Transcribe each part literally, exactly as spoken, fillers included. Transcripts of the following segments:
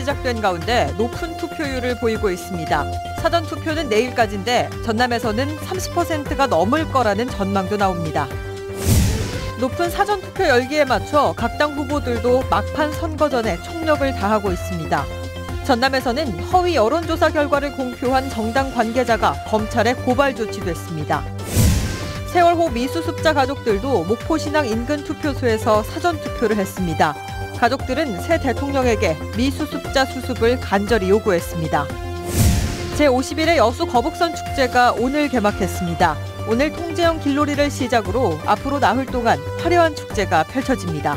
시작된 가운데 높은 투표율을 보이고 있습니다. 사전투표는 내일까지인데 전남에서는 삼십 퍼센트가 넘을 거라는 전망도 나옵니다. 높은 사전투표 열기에 맞춰 각 당 후보들도 막판 선거 전에 총력을 다하고 있습니다. 전남에서는 허위 여론조사 결과를 공표한 정당 관계자가 검찰에 고발 조치됐습니다. 세월호 미수습자 가족들도 목포신항 인근 투표소에서 사전투표를 했습니다. 가족들은 새 대통령에게 미수습자 수습을 간절히 요구했습니다. 제오십일 회 여수 거북선 축제가 오늘 개막했습니다. 오늘 통제형 길놀이를 시작으로 앞으로 나흘 동안 화려한 축제가 펼쳐집니다.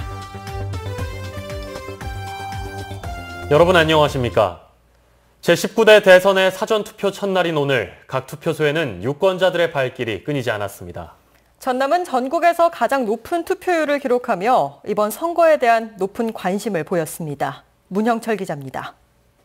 여러분 안녕하십니까? 제십구 대 대선의 사전투표 첫날인 오늘 각 투표소에는 유권자들의 발길이 끊이지 않았습니다. 전남은 전국에서 가장 높은 투표율을 기록하며 이번 선거에 대한 높은 관심을 보였습니다. 문형철 기자입니다.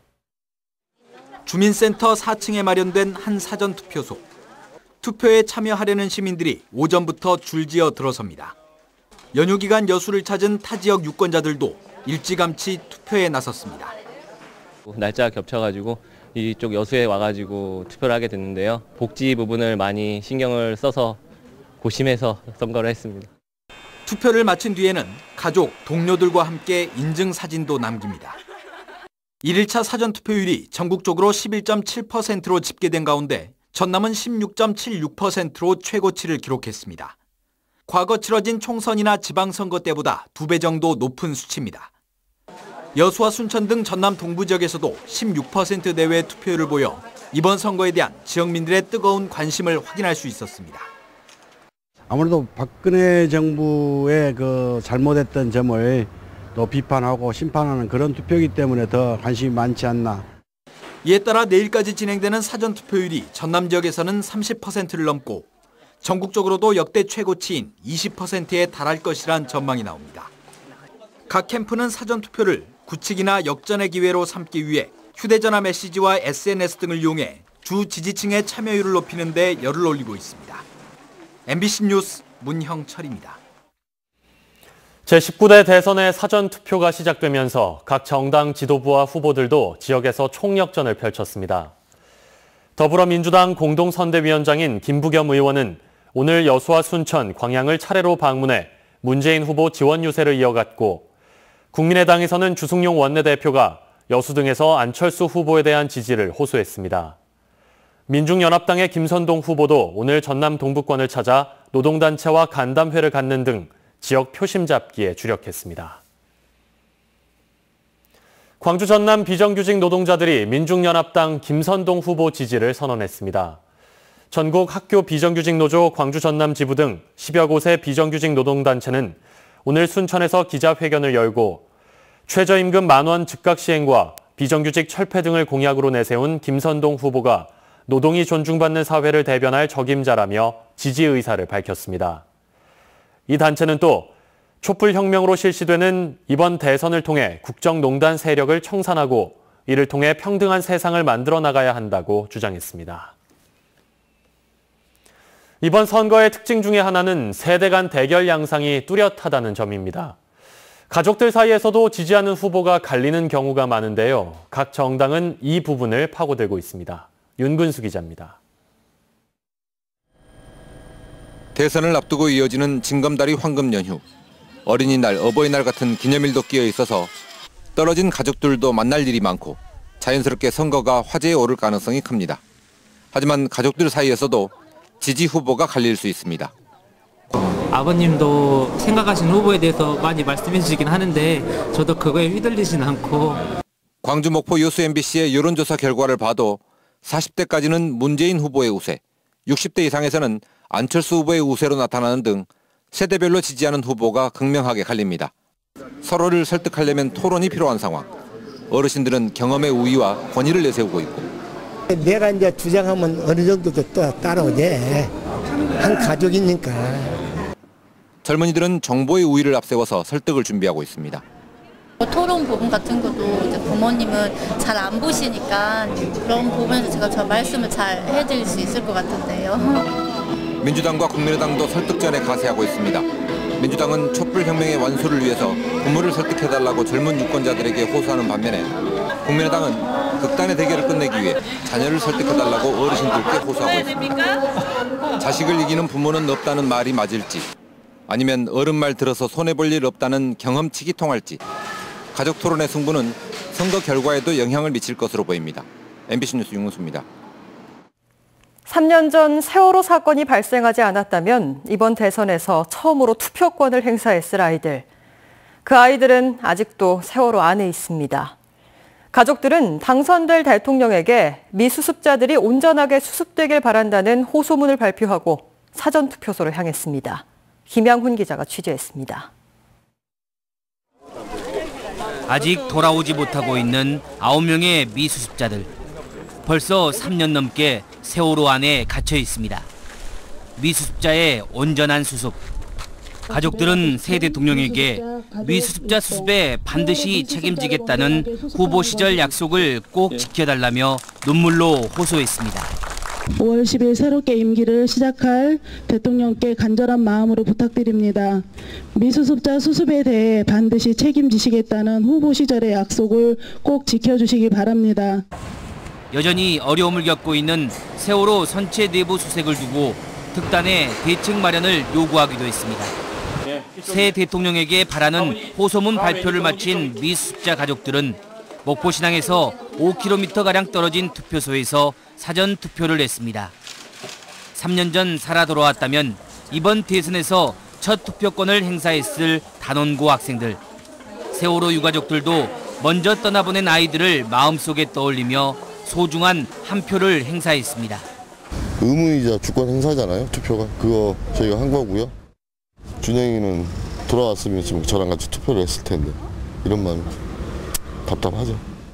주민센터 사 층에 마련된 한 사전투표소. 투표에 참여하려는 시민들이 오전부터 줄지어 들어섭니다. 연휴 기간 여수를 찾은 타 지역 유권자들도 일찌감치 투표에 나섰습니다. 날짜가 겹쳐가지고 이쪽 여수에 와가지고 투표를 하게 됐는데요. 복지 부분을 많이 신경을 써서 고심해서 선거를 했습니다. 투표를 마친 뒤에는 가족, 동료들과 함께 인증사진도 남깁니다. 일 일차 사전투표율이 전국적으로 십일 점 칠 퍼센트로 집계된 가운데 전남은 십육 점 칠육 퍼센트로 최고치를 기록했습니다. 과거 치러진 총선이나 지방선거 때보다 두 배 정도 높은 수치입니다. 여수와 순천 등 전남 동부 지역에서도 십육 퍼센트 내외의 투표율을 보여 이번 선거에 대한 지역민들의 뜨거운 관심을 확인할 수 있었습니다. 아무래도 박근혜 정부의 그 잘못했던 점을 또 비판하고 심판하는 그런 투표이기 때문에 더 관심이 많지 않나. 이에 따라 내일까지 진행되는 사전투표율이 전남 지역에서는 삼십 퍼센트를 넘고 전국적으로도 역대 최고치인 이십 퍼센트에 달할 것이란 전망이 나옵니다. 각 캠프는 사전투표를 굳히기나 역전의 기회로 삼기 위해 휴대전화 메시지와 에스엔에스 등을 이용해 주 지지층의 참여율을 높이는 데 열을 올리고 있습니다. 엠비씨 뉴스 문형철입니다. 제십구 대 대선의 사전투표가 시작되면서 각 정당 지도부와 후보들도 지역에서 총력전을 펼쳤습니다. 더불어민주당 공동선대위원장인 김부겸 의원은 오늘 여수와 순천, 광양을 차례로 방문해 문재인 후보 지원 유세를 이어갔고 국민의당에서는 주승용 원내대표가 여수 등에서 안철수 후보에 대한 지지를 호소했습니다. 민중연합당의 김선동 후보도 오늘 전남 동부권을 찾아 노동단체와 간담회를 갖는 등 지역 표심 잡기에 주력했습니다. 광주 전남 비정규직 노동자들이 민중연합당 김선동 후보 지지를 선언했습니다. 전국 학교 비정규직 노조 광주 전남 지부 등 십여 곳의 비정규직 노동단체는 오늘 순천에서 기자회견을 열고 최저임금 만 원 즉각 시행과 비정규직 철폐 등을 공약으로 내세운 김선동 후보가 노동이 존중받는 사회를 대변할 적임자라며 지지 의사를 밝혔습니다. 이 단체는 또 촛불혁명으로 실시되는 이번 대선을 통해 국정농단 세력을 청산하고 이를 통해 평등한 세상을 만들어 나가야 한다고 주장했습니다. 이번 선거의 특징 중에 하나는 세대 간 대결 양상이 뚜렷하다는 점입니다. 가족들 사이에서도 지지하는 후보가 갈리는 경우가 많은데요. 각 정당은 이 부분을 파고들고 있습니다. 윤근수 기자입니다. 대선을 앞두고 이어지는 징검다리 황금 연휴. 어린이날, 어버이날 같은 기념일도 끼어 있어서 떨어진 가족들도 만날 일이 많고 자연스럽게 선거가 화제에 오를 가능성이 큽니다. 하지만 가족들 사이에서도 지지 후보가 갈릴 수 있습니다. 아버님도 생각하시는 후보에 대해서 많이 말씀해 주시긴 하는데 저도 그거에 휘둘리진 않고. 광주 목포 여수 엠비씨의 여론조사 결과를 봐도 사십 대까지는 문재인 후보의 우세, 육십 대 이상에서는 안철수 후보의 우세로 나타나는 등 세대별로 지지하는 후보가 극명하게 갈립니다. 서로를 설득하려면 토론이 필요한 상황. 어르신들은 경험의 우위와 권위를 내세우고 있고. 내가 이제 주장하면 어느 정도도 또 따라오지. 한 가족이니까. 젊은이들은 정보의 우위를 앞세워서 설득을 준비하고 있습니다. 토론 부분 같은 것도 이제 부모님은 잘 안 보시니까 그런 부분에서 제가 저 말씀을 잘 해드릴 수 있을 것 같은데요. 민주당과 국민의당도 설득전에 가세하고 있습니다. 민주당은 촛불혁명의 완수를 위해서 부모를 설득해달라고 젊은 유권자들에게 호소하는 반면에 국민의당은 극단의 대결을 끝내기 위해 자녀를 설득해달라고 어르신들께 호소하고 있습니다. 자식을 이기는 부모는 없다는 말이 맞을지, 아니면 어른 말 들어서 손해볼 일 없다는 경험치기 통할지, 가족 토론의 승부는 선거 결과에도 영향을 미칠 것으로 보입니다. 엠비씨 뉴스 윤문수입니다. 삼 년 전 세월호 사건이 발생하지 않았다면 이번 대선에서 처음으로 투표권을 행사했을 아이들. 그 아이들은 아직도 세월호 안에 있습니다. 가족들은 당선될 대통령에게 미수습자들이 온전하게 수습되길 바란다는 호소문을 발표하고 사전투표소를 향했습니다. 김양훈 기자가 취재했습니다. 아직 돌아오지 못하고 있는 아홉 명의 미수습자들. 벌써 삼 년 넘게 세월호 안에 갇혀 있습니다. 미수습자의 온전한 수습. 가족들은 새 대통령에게 미수습자 수습에 반드시 책임지겠다는 후보 시절 약속을 꼭 지켜달라며 눈물로 호소했습니다. 오월 십일 새롭게 임기를 시작할 대통령께 간절한 마음으로 부탁드립니다. 미수습자 수습에 대해 반드시 책임지시겠다는 후보 시절의 약속을 꼭 지켜주시기 바랍니다. 여전히 어려움을 겪고 있는 세월호 선체 내부 수색을 두고 특단의 대책 마련을 요구하기도 했습니다. 새 대통령에게 바라는 호소문 발표를 마친 미수습자 가족들은 목포신항에서 오 킬로미터가량 떨어진 투표소에서 사전 투표를 했습니다. 삼 년 전 살아 돌아왔다면 이번 대선에서 첫 투표권을 행사했을 단원고 학생들. 세월호 유가족들도 먼저 떠나보낸 아이들을 마음속에 떠올리며 소중한 한 표를 행사했습니다. 의무이자 주권 행사잖아요, 투표가. 그거 저희가 한 거고요. 준영이는 돌아왔으면 지금 저랑 같이 투표를 했을 텐데 이런 마음 답답하죠.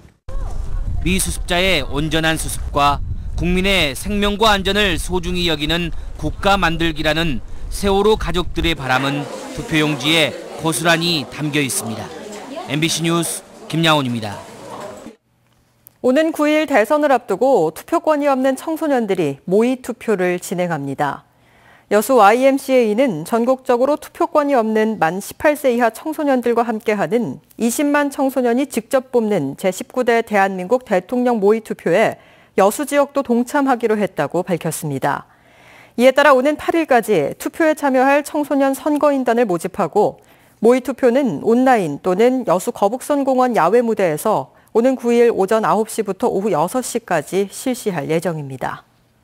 미수습자의 온전한 수습과 국민의 생명과 안전을 소중히 여기는 국가 만들기라는 세월호 가족들의 바람은 투표용지에 고스란히 담겨 있습니다. 엠비씨 뉴스 김양훈입니다. 오는 구 일 대선을 앞두고 투표권이 없는 청소년들이 모의 투표를 진행합니다. 여수 와이엠씨에이는 전국적으로 투표권이 없는 만 열여덟 세 이하 청소년들과 함께하는 이십만 청소년이 직접 뽑는 제십구 대 대한민국 대통령 모의투표에 여수 지역도 동참하기로 했다고 밝혔습니다. 이에 따라 오는 팔 일까지 투표에 참여할 청소년 선거인단을 모집하고 모의투표는 온라인 또는 여수 거북선공원 야외 무대에서 오는 구 일 오전 아홉 시부터 오후 여섯 시까지 실시할 예정입니다.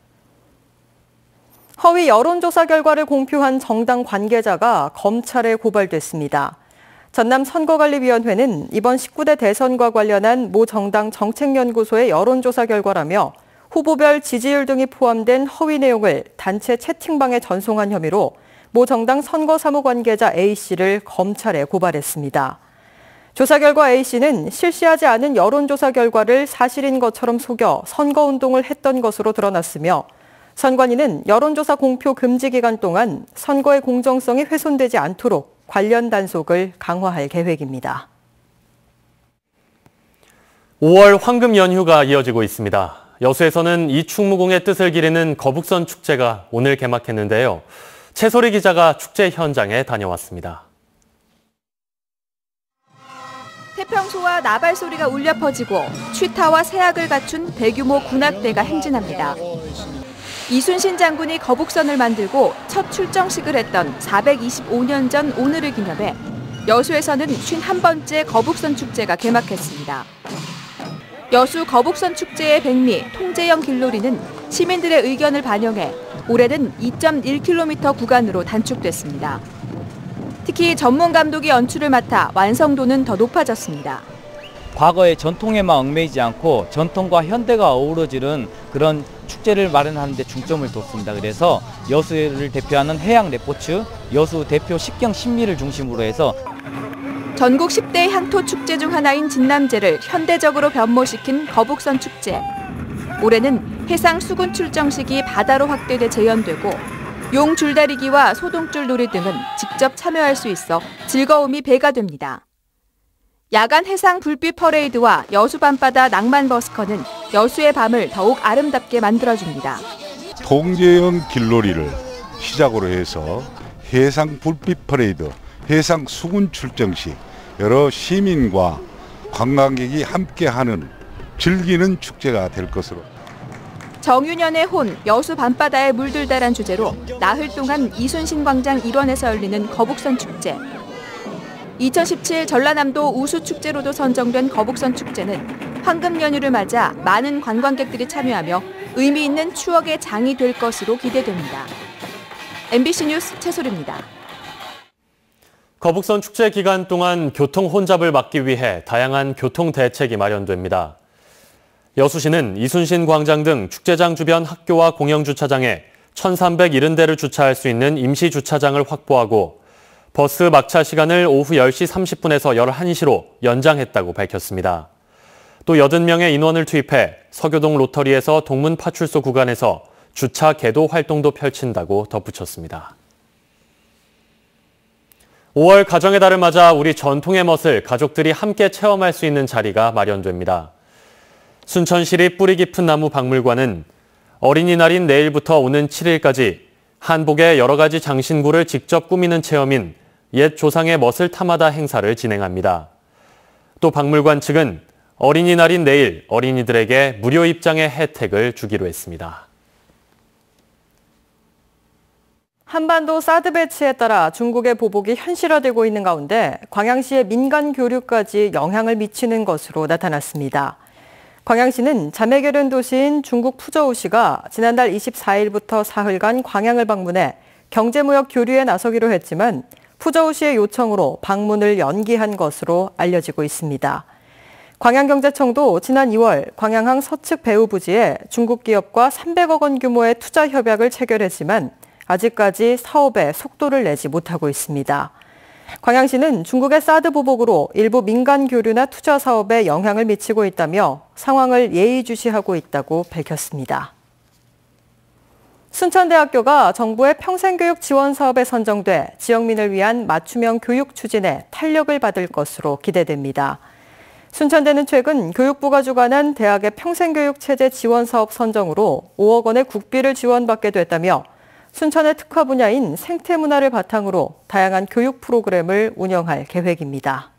허위 여론조사 결과를 공표한 정당 관계자가 검찰에 고발됐습니다. 전남 선거관리위원회는 이번 십구 대 대선과 관련한 모 정당 정책연구소의 여론조사 결과라며 후보별 지지율 등이 포함된 허위 내용을 단체 채팅방에 전송한 혐의로 모 정당 선거사무관계자 A씨를 검찰에 고발했습니다. 조사 결과 A씨는 실시하지 않은 여론조사 결과를 사실인 것처럼 속여 선거운동을 했던 것으로 드러났으며 선관위는 여론조사 공표 금지 기간 동안 선거의 공정성이 훼손되지 않도록 관련 단속을 강화할 계획입니다. 오월 황금 연휴가 이어지고 있습니다. 여수에서는 이 충무공의 뜻을 기리는 거북선 축제가 오늘 개막했는데요. 최소리 기자가 축제 현장에 다녀왔습니다. 태평소와 나발 소리가 울려 퍼지고 취타와 세악을 갖춘 대규모 군악대가 행진합니다. 이순신 장군이 거북선을 만들고 첫 출정식을 했던 사백이십오 년 전 오늘을 기념해 여수에서는 오십일 번째 거북선 축제가 개막했습니다. 여수 거북선 축제의 백미 통제형 길놀이는 시민들의 의견을 반영해 올해는 이 점 일 킬로미터 구간으로 단축됐습니다. 특히 전문 감독이 연출을 맡아 완성도는 더 높아졌습니다. 과거의 전통에만 얽매이지 않고 전통과 현대가 어우러지는 그런 축제를 마련하는 데 중점을 뒀습니다. 그래서 여수를 대표하는 해양 레포츠, 여수 대표 식경 신미를 중심으로 해서 전국 십 대 향토 축제 중 하나인 진남제를 현대적으로 변모시킨 거북선 축제. 올해는 해상 수군 출정식이 바다로 확대돼 재현되고 용 줄다리기와 소동줄 놀이 등은 직접 참여할 수 있어 즐거움이 배가 됩니다. 야간 해상 불빛 퍼레이드와 여수 밤바다 낭만 버스커는 여수의 밤을 더욱 아름답게 만들어줍니다. 통제형 길놀이를 시작으로 해서 해상 불빛 퍼레이드, 해상 수군 출정식, 여러 시민과 관광객이 함께하는 즐기는 축제가 될 것으로. 정유년의 혼, 여수 밤바다에 물들다란 주제로 나흘 동안 이순신 광장 일원에서 열리는 거북선 축제. 이천십칠 전라남도 우수축제로도 선정된 거북선 축제는 황금 연휴를 맞아 많은 관광객들이 참여하며 의미 있는 추억의 장이 될 것으로 기대됩니다. 엠비씨 뉴스 최소리입니다. 거북선 축제 기간 동안 교통 혼잡을 막기 위해 다양한 교통 대책이 마련됩니다. 여수시는 이순신 광장 등 축제장 주변 학교와 공영주차장에 천삼백칠십 대를 주차할 수 있는 임시 주차장을 확보하고 버스 막차 시간을 오후 열 시 삼십 분에서 열한 시로 연장했다고 밝혔습니다. 또 여든 명의 인원을 투입해 서교동 로터리에서 동문 파출소 구간에서 주차 계도 활동도 펼친다고 덧붙였습니다. 오월 가정의 달을 맞아 우리 전통의 멋을 가족들이 함께 체험할 수 있는 자리가 마련됩니다. 순천시립 뿌리 깊은 나무 박물관은 어린이날인 내일부터 오는 칠 일까지 한복의 여러 가지 장신구를 직접 꾸미는 체험인 옛 조상의 멋을 탐하다 행사를 진행합니다. 또 박물관 측은 어린이날인 내일 어린이들에게 무료 입장의 혜택을 주기로 했습니다. 한반도 사드 배치에 따라 중국의 보복이 현실화되고 있는 가운데 광양시의 민간 교류까지 영향을 미치는 것으로 나타났습니다. 광양시는 자매결연 도시인 중국 푸저우시가 지난달 이십사 일부터 사흘간 광양을 방문해 경제무역 교류에 나서기로 했지만 푸저우시의 요청으로 방문을 연기한 것으로 알려지고 있습니다. 광양경제청도 지난 이월 광양항 서측 배후 부지에 중국 기업과 삼백억 원 규모의 투자 협약을 체결했지만 아직까지 사업에 속도를 내지 못하고 있습니다. 광양시는 중국의 사드 보복으로 일부 민간 교류나 투자 사업에 영향을 미치고 있다며 상황을 예의주시하고 있다고 밝혔습니다. 순천대학교가 정부의 평생교육 지원 사업에 선정돼 지역민을 위한 맞춤형 교육 추진에 탄력을 받을 것으로 기대됩니다. 순천대는 최근 교육부가 주관한 대학의 평생교육 체제 지원 사업 선정으로 오억 원의 국비를 지원받게 됐다며 순천의 특화 분야인 생태문화를 바탕으로 다양한 교육 프로그램을 운영할 계획입니다.